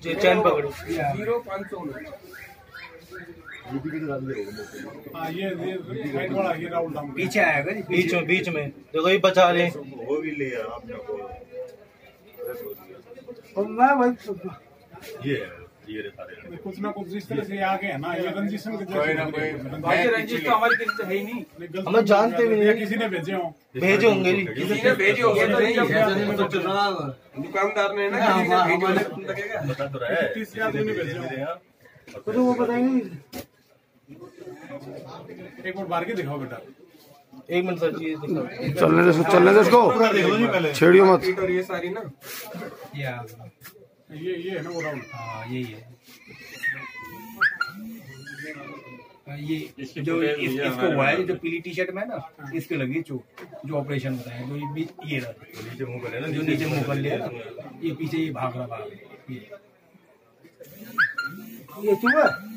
ये चैन पकड़ो 0500। ये साइड वाला ये राउंड डाउन पीछे आएगा जी, बीच में देखो ये बचा रहे वो भी ले आपने को और मैं भाई ये सारे कुछ ना कुछ इस तरह से आगे है ना, ये रंजिशन के कोई ना कोई भाई रंजिश तो हमारी किसी से है ही नहीं, हमें जानते भी नहीं, किसी ने भेजे हो, भेजे होंगे जी, किसी ने भेजे होंगे दुकानदार ने ना लगेगा बता तो रहा है 30 आदमी ने भेजे होंगे, तो वो बताएंगे। एक बार बाहर के दिखाओ बेटा। एक मिनट सर जी चलने दे इसको, छेड़ियो मत। और ये सारी ना ये है ना वो राउंड। हाँ यही है। ये जो इसको हुआ है, जो पीली टी शर्ट में ना इसके लगी चोट, जो ऑपरेशन होता है, जो ये रहा नीचे मुंह कर, जो नीचे मुंह कर लिया ना, ये पीछे ये भाग रहा ये चुहा